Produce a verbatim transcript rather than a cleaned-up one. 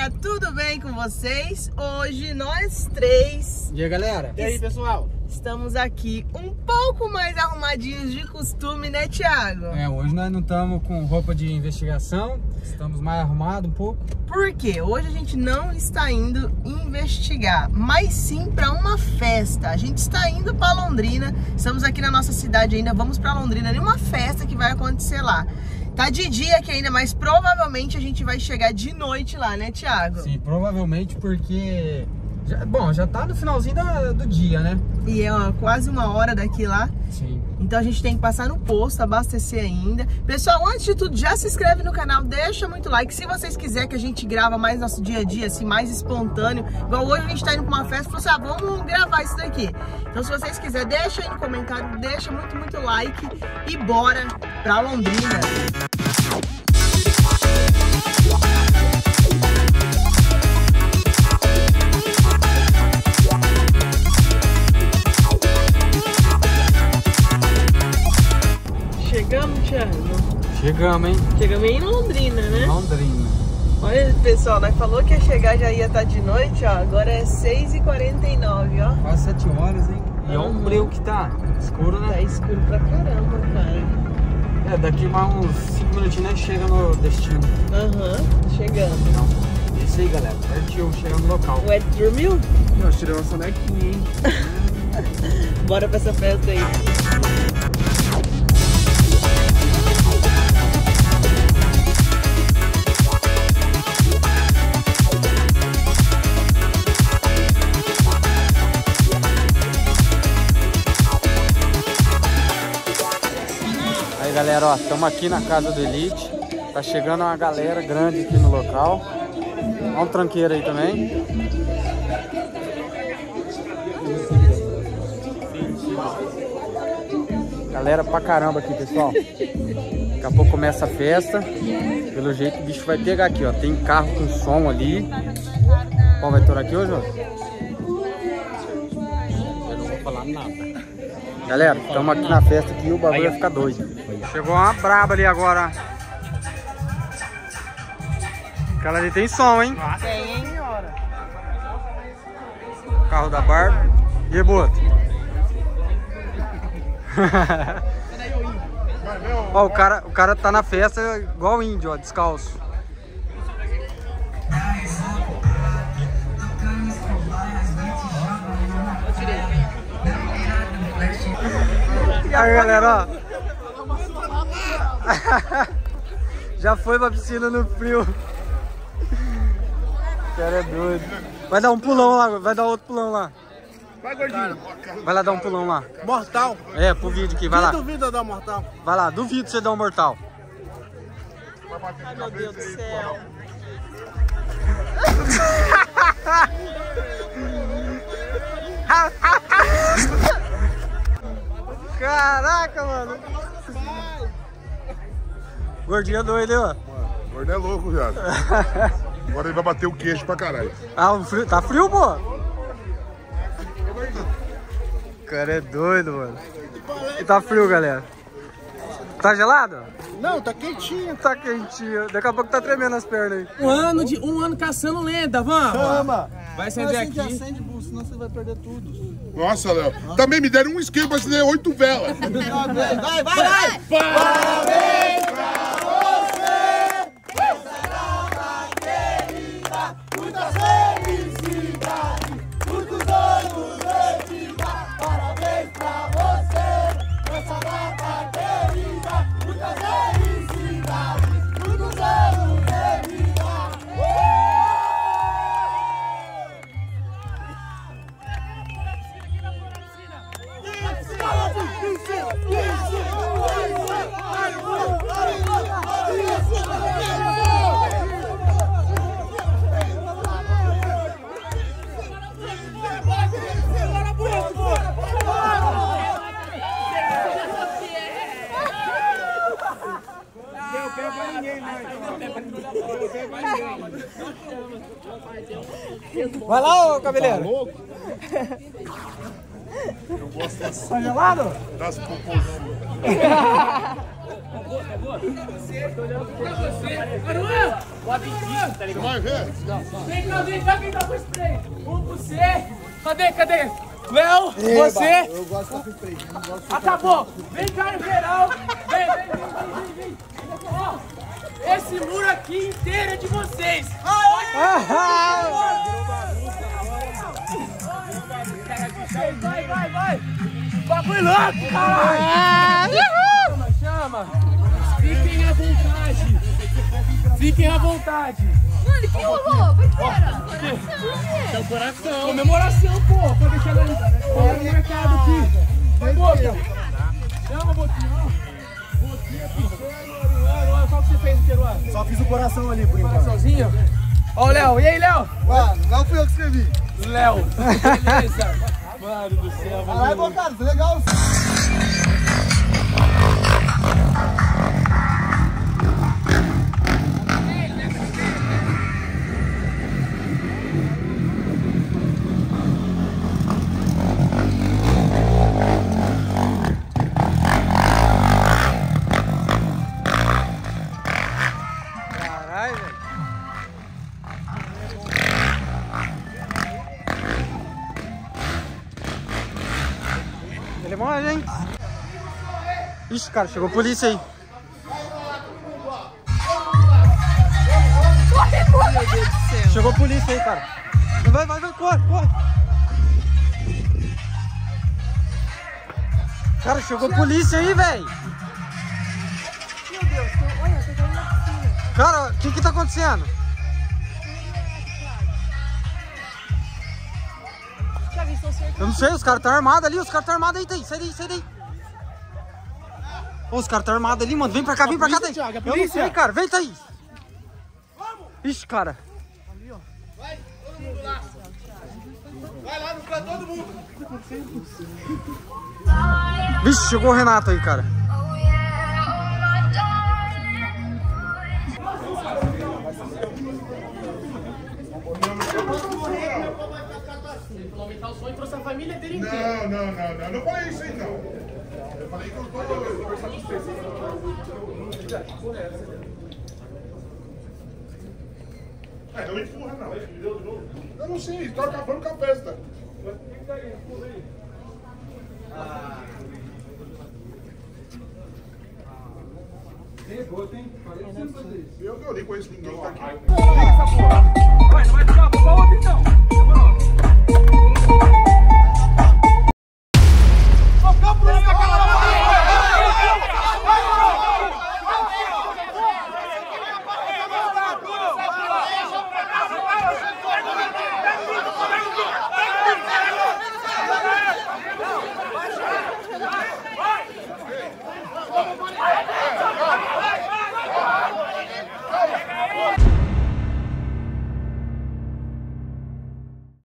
galera, tudo bem com vocês? Hoje nós três... E aí, galera? E aí, pessoal? Estamos aqui um pouco mais arrumadinhos de costume, né, Thiago? É, hoje nós não estamos com roupa de investigação, estamos mais arrumados um pouco. Por quê? Hoje a gente não está indo investigar, mas sim para uma festa. A gente está indo para Londrina, estamos aqui na nossa cidade ainda, vamos para Londrina, em uma festa que vai acontecer lá. Tá de dia aqui ainda, mas provavelmente a gente vai chegar de noite lá, né, Thiago? Sim, provavelmente porque... Já, bom, já tá no finalzinho da, do dia, né? E é ó, quase uma hora daqui lá. Sim. Então a gente tem que passar no posto, abastecer ainda. Pessoal, antes de tudo, já se inscreve no canal, deixa muito like. Se vocês quiserem que a gente grava mais nosso dia a dia, assim, mais espontâneo. Igual hoje a gente tá indo pra uma festa, falou assim, ah, vamos gravar isso daqui. Então se vocês quiserem, deixa aí no comentário, deixa muito, muito like. E bora pra Londrina. Chegamos, Thiago? Chegamos, hein? Chegamos em Londrina, né? Londrina. Olha, pessoal, nós falou que ia chegar, já ia estar de noite, ó. Agora é seis e quarenta e nove, ó. Quase sete horas, hein? E olha Uhum. o breu que tá. Escuro, né? Tá escuro pra caramba, cara. É, daqui mais uns cinco minutinhos nós chega no destino. Aham, uhum, chegamos. Então, é isso aí, galera. Partiu, chegando no local. O Ed dormiu? Nós tiramos uma sonequinha, hein? Bora pra essa festa aí. Aí, galera, ó, estamos aqui na casa do Elite. Tá chegando uma galera grande aqui no local. Olha um tranqueiro aí também. Galera pra caramba aqui, pessoal. Daqui a pouco começa a festa. Pelo jeito o bicho vai pegar aqui, ó. Tem carro com som ali. Qual vai torar aqui hoje, ó? Eu não vou falar nada. Galera, estamos aqui na festa aqui e o bagulho vai ficar doido. Chegou uma braba ali agora. Aquela ali tem som, hein? Tem, hein? Carro da Barbie. E aí, Boto? Ó, o cara, o cara tá na festa igual índio, ó, descalço. E aí, galera, ó. Já foi pra piscina no frio. O cara é doido. Vai dar um pulão lá, vai dar outro pulão lá. Vai, gordinho. Vai lá dar um pulão lá. Mortal. É, pro vídeo aqui, vai lá. Quem duvida da mortal? Vai lá, duvido você dar um mortal. Ai, meu Deus do céu. Caraca, mano. Gordinho é doido, hein, ó. Mano, o gordo é louco, viado. Agora ele vai bater o queixo pra caralho. Ah, o frio, tá frio, pô? O cara é doido, mano. E tá frio, galera. Tá gelado? Não, tá quentinho. Tá quentinho. Daqui a pouco tá tremendo as pernas aí. Um ano, de, um ano caçando lenda, vamos! Chama. Vai acender aqui. Acende, Bu, senão você vai perder tudo. Nossa, Léo. Também me deram um isqueiro pra acender oito velas. Vai, vai, vai! Parabéns pra você! Essa nova querida! Muitas felicidades! Muitos anos de vida! Parabéns pra você! Essa nova querida! Muitas felicidades! Muitos anos de vida! Vai lá, ô cabeleiro. Tá louco? Tá gelado? Das popozudas. boa, tá boa? Tô olhando pra você. Aruan! Boa pedida, tá ligado? Vai ver? Vem cá, vem cá, quem tá com spray? Um pra você. Cadê, cadê? Léo, você. Eu gosto de estar com spray. Eu não gosto de Acabou. Vem cá no geral. Vem, vem, vem, vem, vem. Ó, esse muro aqui inteiro é de vocês. Vai, vai, vai. Bagulho louco, caralho. Chama, chama. Fiquem à vontade. Fiquem à vontade. Mano, que rolou? Besteira. Seu coração. Comemoração, porra. Pra deixar ela no mercado aqui. Vai, Boca. Chama, Boquinha. Boquinha, pequeno, Aruan. Qual que você fez, Aruan? Só fiz o coração ali, por enquanto. Coraçãozinho? Ó o Léo. E aí, Léo? Ah, não fui eu que escrevi. Léo. Beleza. Mano do céu. Caralho, bom, cara, foi legal. Caralho, velho. Ele morre, hein? Ixi, cara, chegou a polícia aí. Corre, corre. Meu Deus do céu. Chegou a polícia aí, cara. Vai, vai, vai, corre, corre. Cara, chegou a polícia aí, velho. Meu Deus, tô... olha, tô caindo na piscina. Cara, o que que tá acontecendo? Já vi, estão cercados. Eu não sei, os caras estão armados ali, os caras estão armados aí, daí, sai daí, sai daí. Ô, os caras estão armados ali, mano, vem pra cá, vem pra cá, daí. Thiago, a Eu não polícia. sei, cara, vem, Thaís. Ixi, cara. Vai lá no canto, todo mundo. Vixe, chegou o Renato aí, cara. Aumentar o sonho, trouxe a família dele inteira. Não, não, não, não. Eu não falei isso aí, não. Eu falei que eu tô conversando com vocês. É, não empurra, não. Eu não sei, tô acabando com a festa. Eu, eu nem conheço ninguém que tá aqui.